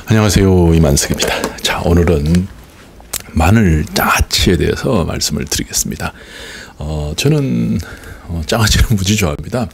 안녕하세요, 이만석입니다. 자, 오늘은 마늘 장아찌에 대해서 말씀을 드리겠습니다. 저는 장아찌를 무지 좋아합니다.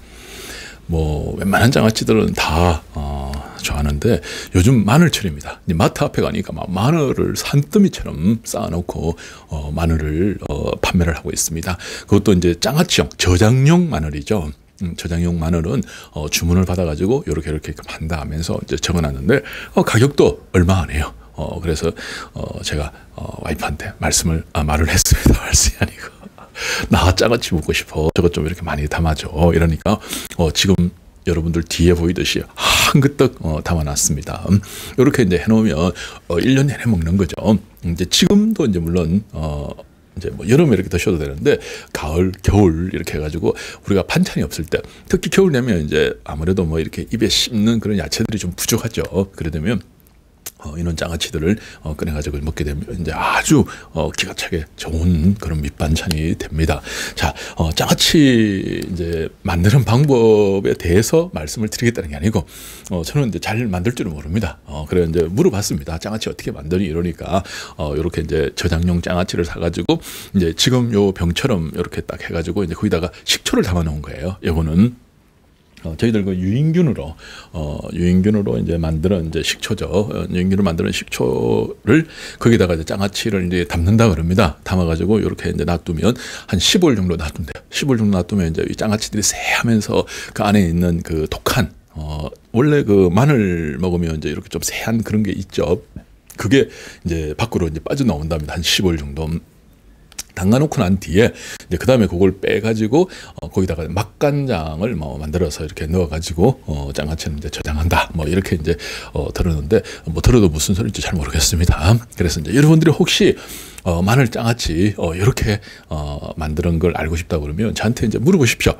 뭐 웬만한 장아찌들은 다 좋아하는데 요즘 마늘철입니다. 마트 앞에 가니까 막 마늘을 산더미처럼 쌓아놓고 마늘을 판매를 하고 있습니다. 그것도 이제 장아찌용 저장용 마늘이죠. 저장용 마늘은 주문을 받아가지고 이렇게 판다 하면서 이제 적어놨는데 가격도 얼마 안 해요. 그래서 제가 와이프한테 말을 했습니다. 말씀이 아니고 나 장아찌 먹고 싶어. 저것 좀 이렇게 많이 담아줘. 이러니까 지금 여러분들 뒤에 보이듯이 한그떡 담아놨습니다. 이렇게 이제 해놓으면 1년 내내 먹는 거죠. 이제 지금도 이제 물론 이제 뭐 여름에 이렇게 드셔도 되는데 가을, 겨울 이렇게 해가지고 우리가 반찬이 없을 때 특히 겨울 되면 이제 아무래도 뭐 이렇게 입에 씹는 그런 야채들이 좀 부족하죠. 그래 되면 이런 장아찌들을 꺼내가지고 먹게 되면 이제 아주 기가 차게 좋은 그런 밑반찬이 됩니다. 자, 장아찌 이제 만드는 방법에 대해서 말씀을 드리겠다는 게 아니고 저는 이제 잘 만들 줄은 모릅니다. 그래 이제 물어봤습니다. 장아찌 어떻게 만드니 이러니까 이렇게 이제 저장용 장아찌를 사가지고 이제 지금 요 병처럼 이렇게 딱 해가지고 이제 거기다가 식초를 담아 놓은 거예요. 요거는 저희들 그 유인균으로 이제 만드는 이제 식초죠. 유인균으로 만드는 식초를 거기다가 이제 장아찌를 이제 담는다 그럽니다. 담아가지고 이렇게 이제 놔두면 한 15일 정도 놔둔대요. 15일 정도 놔두면 이제 이 장아찌들이 새하면서 그 안에 있는 그 독한 원래 그 마늘 먹으면 이제 이렇게 좀 새한 그런 게 있죠. 그게 이제 밖으로 이제 빠져나온답니다. 한 15일 정도. 담가놓고 난 뒤에 이제 그 다음에 그걸 빼가지고 거기다가 맛간장을 뭐 만들어서 이렇게 넣어가지고 장아찌는 이제 저장한다 뭐 이렇게 이제 들었는데 뭐 들어도 무슨 소리인지 잘 모르겠습니다. 그래서 이제 여러분들이 혹시 마늘 장아찌 이렇게 만드는 걸 알고 싶다 그러면 저한테 이제 물어보십시오.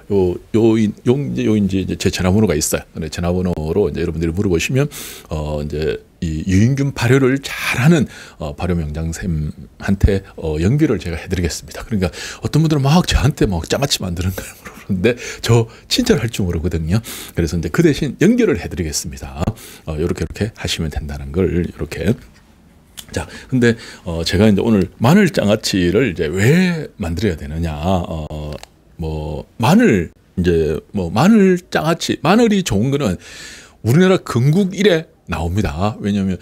이제 제 전화번호가 있어요. 근데 전화번호로 이제 여러분들이 물어보시면 이제 이 유인균 발효를 잘하는 발효 명장쌤한테 연결을 제가 해드리겠습니다. 그러니까 어떤 분들은 막 저한테 뭐 장아찌 만드는 걸 물어보는데 저 진짜로 할 줄 모르거든요. 그래서 이제 그 대신 연결을 해드리겠습니다. 이렇게 하시면 된다는 걸 이렇게. 자, 근데 제가 이제 오늘 마늘 장아찌를 이제 왜 만들어야 되느냐? 뭐 마늘 이제 뭐 마늘 장아찌 마늘이 좋은 거는 우리나라 건국 이래 나옵니다. 왜냐하면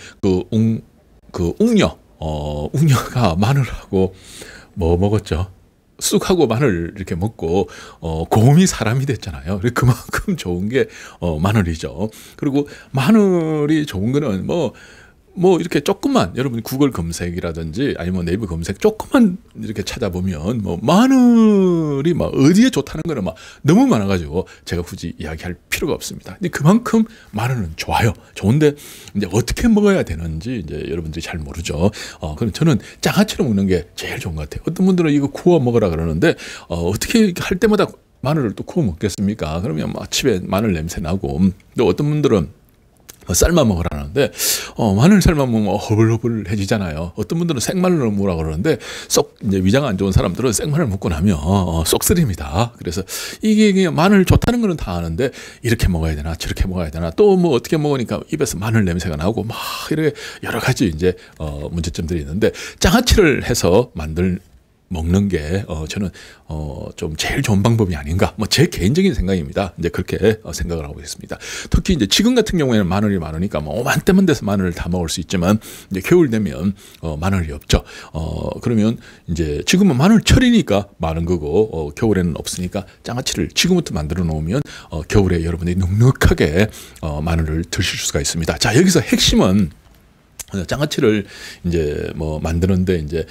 그 웅녀 웅녀가 마늘하고 뭐 먹었죠? 쑥하고 마늘 이렇게 먹고 곰이 사람이 됐잖아요. 그만큼 좋은 게 마늘이죠. 그리고 마늘이 좋은 거는 뭐 이렇게 조금만 여러분 구글 검색이라든지 아니면 네이버 검색 조금만 이렇게 찾아보면 뭐 마늘이 막 어디에 좋다는 거는 막 너무 많아가지고 제가 굳이 이야기할 필요가 없습니다. 근데 그만큼 마늘은 좋아요. 좋은데 이제 어떻게 먹어야 되는지 이제 여러분들이 잘 모르죠. 그럼 저는 장아찌로 먹는 게 제일 좋은 것 같아요. 어떤 분들은 이거 구워 먹으라 그러는데 어떻게 할 때마다 마늘을 또 구워 먹겠습니까? 그러면 막 집에 마늘 냄새 나고 또 어떤 분들은 삶아 먹으라는데 마늘 삶아 먹으면 허블허블해지잖아요. 어떤 분들은 생마늘을 먹으라 그러는데 쏙 이제 위장 안 좋은 사람들은 생마늘 먹고 나면 쏙 쓰립니다. 그래서 이게 마늘 좋다는 거는 다 아는데 이렇게 먹어야 되나 저렇게 먹어야 되나 또 뭐 어떻게 먹으니까 입에서 마늘 냄새가 나고 막 이렇게 여러 가지 이제 문제점들이 있는데 장아찌를 해서 먹는 게 저는 좀 제일 좋은 방법이 아닌가 뭐 제 개인적인 생각입니다. 이제 그렇게 생각을 하고 있습니다. 특히 이제 지금 같은 경우에는 마늘이 많으니까 뭐 오만때만 돼서 마늘을 다 먹을 수 있지만 이제 겨울 되면 마늘이 없죠. 그러면 이제 지금은 마늘철이니까 많은 거고 겨울에는 없으니까 장아찌를 지금부터 만들어 놓으면 겨울에 여러분들이 넉넉하게 마늘을 드실 수가 있습니다. 자, 여기서 핵심은 장아찌를 이제 뭐 만드는데 이제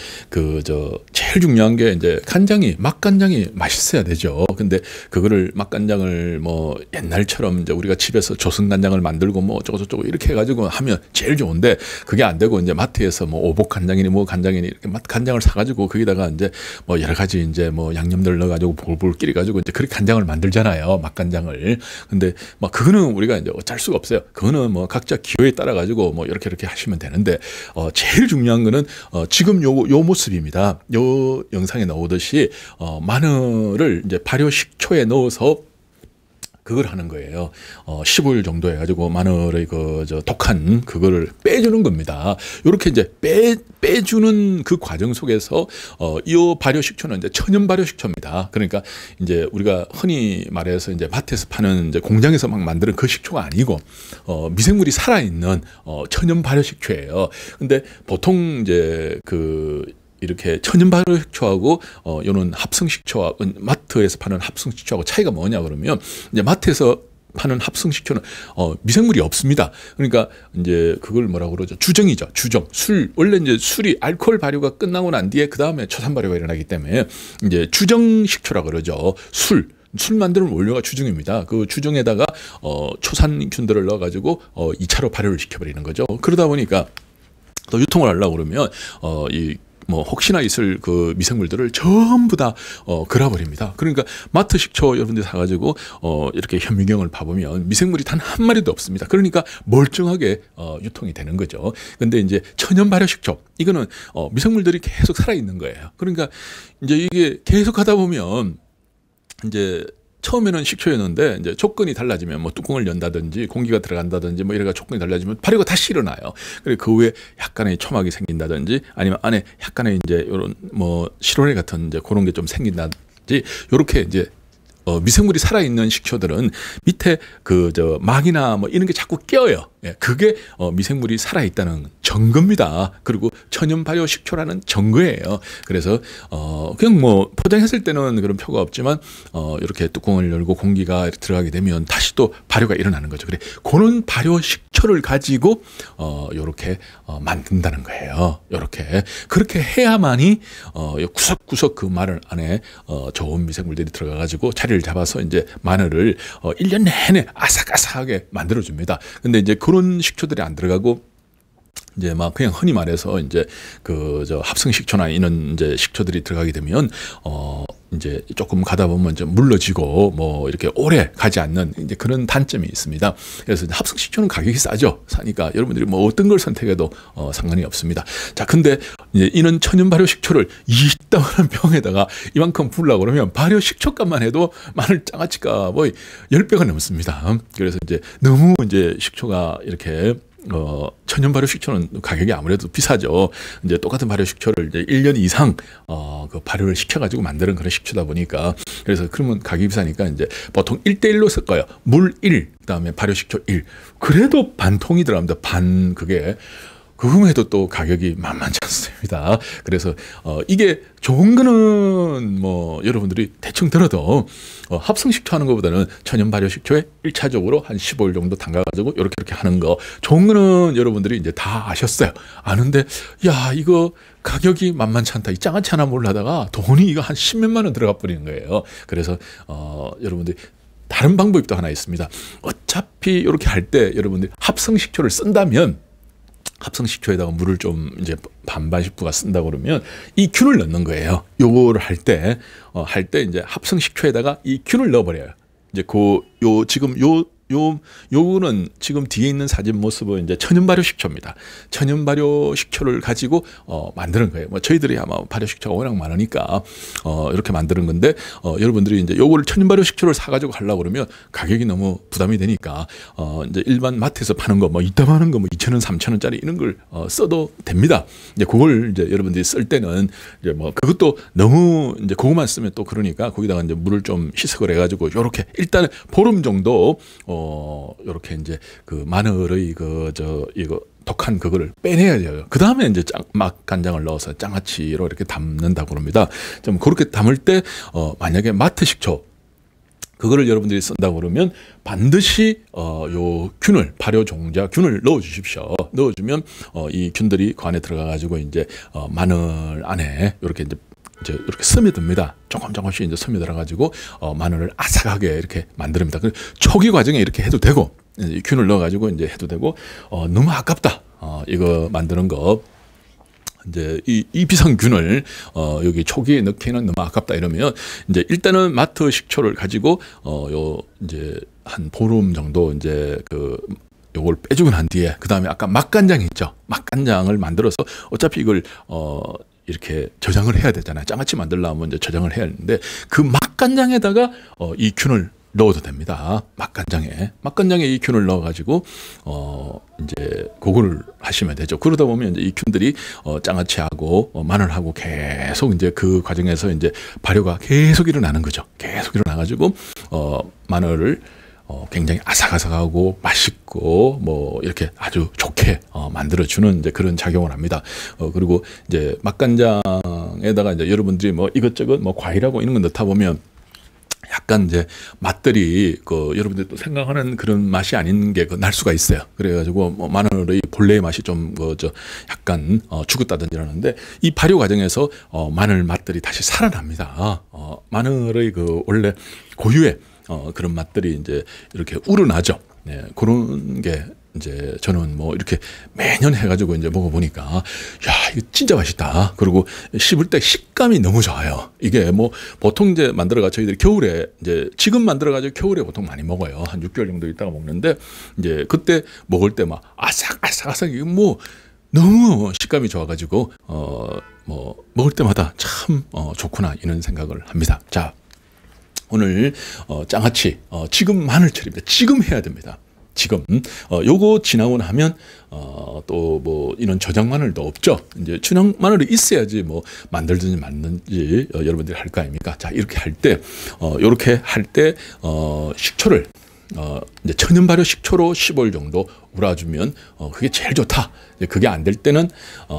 제일 중요한 게 이제 맛간장이 맛있어야 되죠. 근데 그거를 맛간장을 뭐 옛날처럼 이제 우리가 집에서 조선간장을 만들고 뭐 어쩌고저쩌고 이렇게 해가지고 하면 제일 좋은데 그게 안 되고 이제 마트에서 뭐 오복간장이니 뭐 간장이니 이렇게 맛간장을 사가지고 거기다가 이제 뭐 여러 가지 이제 뭐 양념들 넣어가지고 볼볼 끼려가지고 이제 그렇게 간장을 만들잖아요. 맛간장을. 근데 막 그거는 우리가 이제 어쩔 수가 없어요. 그거는 뭐 각자 기호에 따라 가지고 뭐 이렇게 하시면 되는데 제일 중요한 거는 지금 요 모습입니다. 요 영상에 나오듯이 마늘을 이제 발효 식초에 넣어서 그걸 하는 거예요. 15일 정도 해가지고 마늘의 독한 그거를 빼주는 겁니다. 이렇게 이제 빼주는 그 과정 속에서 이 발효식초는 이제 천연 발효식초입니다. 그러니까 이제 우리가 흔히 말해서 이제 마트에서 파는 이제 공장에서 막 만드는 그 식초가 아니고 미생물이 살아있는 천연 발효식초예요. 근데 보통 이제 이렇게 천연 발효식초하고 요는 합성식초와 마트에서 파는 합성식초하고 차이가 뭐냐 그러면 이제 마트에서 파는 합성식초는 미생물이 없습니다. 그러니까 이제 그걸 뭐라고 그러죠? 주정이죠. 주정. 술. 원래 이제 술이 알코올 발효가 끝나고 난 뒤에 그 다음에 초산 발효가 일어나기 때문에 이제 주정식초라고 그러죠. 술 만드는 원료가 주정입니다. 그 주정에다가 초산균들을 넣어가지고 2차로 발효를 시켜버리는 거죠. 그러다 보니까 또 유통을 하려고 그러면 혹시나 있을 그 미생물들을 전부 다 걸어버립니다. 그러니까 마트 식초 여러분들 사가지고 이렇게 현미경을 봐보면 미생물이 단 한 마리도 없습니다. 그러니까 멀쩡하게 유통이 되는 거죠. 근데 이제 천연 발효 식초 이거는 미생물들이 계속 살아있는 거예요. 그러니까 이제 이게 계속 하다 보면 이제 처음에는 식초였는데 이제 조건이 달라지면 뚜껑을 연다든지 공기가 들어간다든지 이래가 조건이 달라지면 발효가 다시 일어나요. 그리고 그 후에 약간의 초막이 생긴다든지 아니면 안에 약간의 이제 이런 실온에 같은 이제 그런 게 좀 생긴다든지 요렇게 이제 미생물이 살아있는 식초들은 밑에 막이나 이런 게 자꾸 껴요. 예, 그게 미생물이 살아있다는 증거입니다. 그리고 천연 발효 식초라는 증거예요. 그래서 그냥 포장했을 때는 그런 표가 없지만 이렇게 뚜껑을 열고 공기가 들어가게 되면 다시 또 발효가 일어나는 거죠. 그래 그런 발효 식초를 가지고 이렇게 만든다는 거예요. 이렇게 그렇게 해야만이 구석구석 그 마늘 안에 좋은 미생물들이 들어가 가지고 자리를 잡아서 이제 마늘을 1년 내내 아삭아삭하게 만들어 줍니다. 근데 이제 그런 식초들이 안 들어가고 이제 그냥 흔히 말해서 이제 합성 식초나 이런 이제 식초들이 들어가게 되면 이제 조금 가다 보면 좀 물러지고 이렇게 오래 가지 않는 이제 그런 단점이 있습니다. 그래서 합성 식초는 가격이 싸죠. 사니까 여러분들이 어떤 걸 선택해도 상관이 없습니다. 자, 근데 이제 이런 천연 발효 식초를 이따만한 병에다가 이만큼 부으려고 그러면 발효 식초값만 해도 마늘 장아찌가 10배가 넘습니다. 그래서 이제 너무 이제 식초가 이렇게 천연 발효 식초는 가격이 아무래도 비싸죠. 이제 똑같은 발효 식초를 이제 1년 이상 그 발효를 시켜가지고 만드는 그런 식초다 보니까 그래서 그러면 가격이 비싸니까 이제 보통 1대1로 섞어요. 물 1, 그다음에 발효 식초 1. 그래도 반 통이 들어갑니다. 반 그게. 그거에도 또 가격이 만만치 않습니다. 그래서 이게 좋은 거는 여러분들이 대충 들어도 합성식초 하는 것보다는 천연 발효식초에 1차적으로 한 15일 정도 담가가지고 이렇게 하는 거 좋은 거는 여러분들이 이제 다 아셨어요. 아는데 야 이거 가격이 만만치 않다. 이 장아찌 하나 몰라다가 돈이 이거 한 10몇만 원 들어가 버리는 거예요. 그래서 여러분들이 다른 방법이 또 하나 있습니다. 어차피 이렇게 할 때 여러분들이 합성식초를 쓴다면 합성식초에다가 물을 좀 이제 반반씩 부가 쓴다 그러면 이 균을 넣는 거예요. 요거를 할 때 이제 합성식초에다가 이 균을 넣어버려요. 이제 요거는 지금 뒤에 있는 사진 모습은 이제 천연 발효 식초입니다. 천연 발효 식초를 가지고 만드는 거예요. 저희들이 아마 발효 식초가 워낙 많으니까 이렇게 만드는 건데 여러분들이 이제 요거를 천연 발효 식초를 사가지고 하려고 그러면 가격이 너무 부담이 되니까 이제 일반 마트에서 파는 거 이따만한 거 2,000원, 3,000원짜리 이런 걸 써도 됩니다. 이제 그걸 이제 여러분들이 쓸 때는 이제 그것도 너무 이제 그거만 쓰면 또 그러니까 거기다가 이제 물을 좀 희석을 해가지고 요렇게 일단 보름 정도 이렇게 이제 그 마늘의 이거 독한 그거를 빼내야 돼요. 그 다음에 이제 맛간장을 넣어서 장아찌로 이렇게 담는다고 합니다. 좀 그렇게 담을 때 만약에 마트 식초 그거를 여러분들이 쓴다고 그러면 반드시 요 균을 발효 종자 균을 넣어 주십시오. 넣어 주면 이 균들이 그 안에 들어가 가지고 이제 마늘 안에 이렇게 이렇게 스며듭니다. 조금씩 이제 스며들어 가지고 마늘을 아삭하게 이렇게 만듭니다. 초기 과정에 이렇게 해도 되고 균을 넣어 가지고 이제 해도 되고 너무 아깝다. 이거 만드는 거 이제 이 비상균을 여기 초기에 넣기는 너무 아깝다 이러면 이제 일단은 마트 식초를 가지고 요 이제 한 보름 정도 이제 요걸 빼주고 난 뒤에 그 다음에 아까 맛간장 있죠. 맛간장을 만들어서 어차피 이걸 이렇게 저장을 해야 되잖아요. 장아찌 만들려면 이제 저장을 해야 하는데 그 맛간장에다가 이 균을 넣어도 됩니다. 맛간장에 이 균을 넣어가지고 이제 그거를 하시면 되죠. 그러다 보면 이제 이 균들이 장아찌하고 마늘하고 계속 이제 그 과정에서 이제 발효가 계속 일어나는 거죠. 계속 일어나가지고 마늘을 굉장히 아삭아삭하고 맛있고 뭐 이렇게 아주 좋게 만들어주는 이제 그런 작용을 합니다. 그리고 이제 맛간장에다가 이제 여러분들이 뭐 이것저것 뭐 과일하고 이런 거 넣다 보면 약간 이제 맛들이 여러분들 또 생각하는 그런 맛이 아닌 게 날 수가 있어요. 그래가지고 뭐 마늘의 본래의 맛이 좀 약간 죽었다든지 이러는데 이 발효 과정에서 마늘 맛들이 다시 살아납니다. 마늘의 원래 고유의 그런 맛들이 이제 이렇게 우러나죠. 네, 그런 게 이제 저는 뭐 이렇게 매년 해가지고 이제 먹어보니까 야, 이거 진짜 맛있다. 그리고 씹을 때 식감이 너무 좋아요. 이게 뭐 보통 이제 만들어가 저희들이 겨울에 이제 지금 만들어가지고 겨울에 보통 많이 먹어요. 한 6개월 정도 있다가 먹는데 이제 그때 먹을 때 막 아삭아삭아삭 이거 뭐 너무 식감이 좋아가지고 뭐 먹을 때마다 참 좋구나 이런 생각을 합니다. 자. 오늘 장아찌 지금 마늘철입니다. 지금 해야 됩니다. 지금 요거 지나고 나면 또 뭐 이런 저장 마늘도 없죠. 이제 춘향 마늘이 있어야지 뭐 만들든지 말든지 여러분들이 할 거 아닙니까? 자 이렇게 할 때 요렇게 할 때 식초를 이제 천연 발효 식초로 15일 정도 우려주면 그게 제일 좋다. 그게 안 될 때는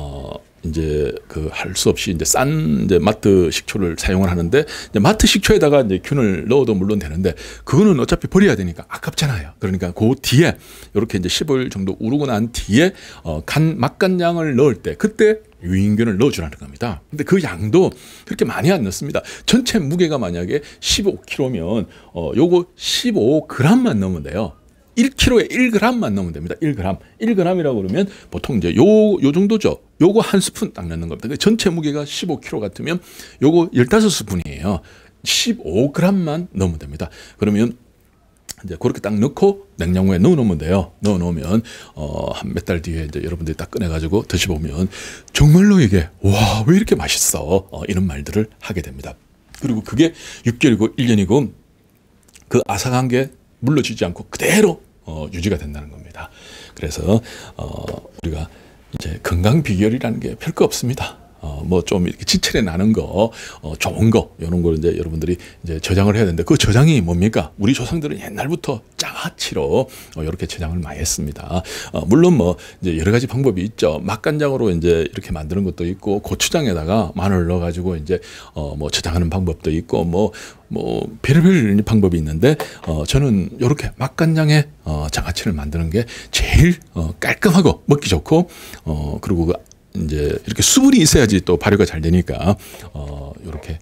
이제 할 수 없이 이제 싼 이제 마트 식초를 사용을 하는데 이제 마트 식초에다가 이제 균을 넣어도 물론 되는데 그거는 어차피 버려야 되니까 아깝잖아요. 그러니까 그 뒤에 이렇게 이제 15일 정도 우르고 난 뒤에 맛간장을 넣을 때 그때 유인균을 넣어주라는 겁니다. 근데 그 양도 그렇게 많이 안 넣습니다. 전체 무게가 만약에 15kg면 요거 15g만 넣으면 돼요. 1kg에 1g만 넣으면 됩니다. 1g. 1g이라고 그러면 보통 이제 요 정도죠. 요거 한 스푼 딱 넣는 겁니다. 전체 무게가 15kg 같으면 요거 15스푼이에요. 15g만 넣으면 됩니다. 그러면 이제 그렇게 딱 넣고 냉장고에 넣어 놓으면 돼요. 넣어 놓으면 한 몇 달 뒤에 이제 여러분들이 딱 꺼내 가지고 드셔보면 정말로 이게 와, 왜 이렇게 맛있어? 이런 말들을 하게 됩니다. 그리고 그게 6개월이고 1년이고 그 아삭한 게 물러지지 않고 그대로 유지가 된다는 겁니다. 그래서 우리가 이제 건강 비결이라는 게 별거 없습니다. 뭐 좀 이렇게 지체에 나는 거, 좋은 거, 이런 걸 이제 여러분들이 이제 저장을 해야 되는데 그 저장이 뭡니까? 우리 조상들은 옛날부터 장아찌로 이렇게 저장을 많이 했습니다. 물론 뭐 이제 여러 가지 방법이 있죠. 맛간장으로 이제 이렇게 만드는 것도 있고 고추장에다가 마늘 넣어가지고 이제 뭐 저장하는 방법도 있고 뭐 별의별 방법이 있는데 저는 이렇게 맛간장에 장아찌를 만드는 게 제일 깔끔하고 먹기 좋고 그리고 이제 이렇게 수분이 있어야지 또 발효가 잘 되니까 이렇게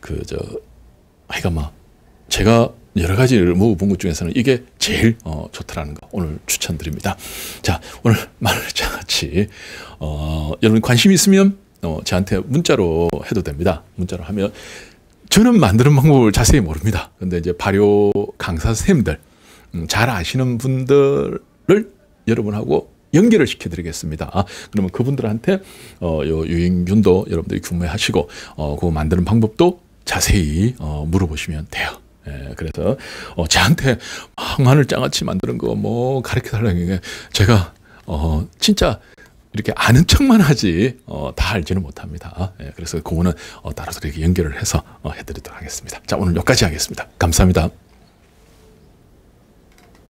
하여간 막 제가 여러 가지를 먹어본 것 중에서는 이게 제일 좋다라는 거 오늘 추천드립니다. 자, 오늘 마늘장아찌 여러분 관심 있으면 저한테 문자로 해도 됩니다. 문자로 하면 저는 만드는 방법을 자세히 모릅니다. 근데 이제 발효 강사 선생님들 잘 아시는 분들을 여러분하고 연결을 시켜드리겠습니다. 그러면 그분들한테 요 유인균도 여러분들이 구매하시고 그거 만드는 방법도 자세히 물어보시면 돼요. 예, 그래서 저한테 마늘장아찌 만드는 거 뭐 가르쳐 달라는 게 제가 진짜 이렇게 아는 척만 하지 다 알지는 못합니다. 예, 그래서 그거는 따로 이렇게 연결을 해서 해드리도록 하겠습니다. 자, 오늘 여기까지 하겠습니다. 감사합니다.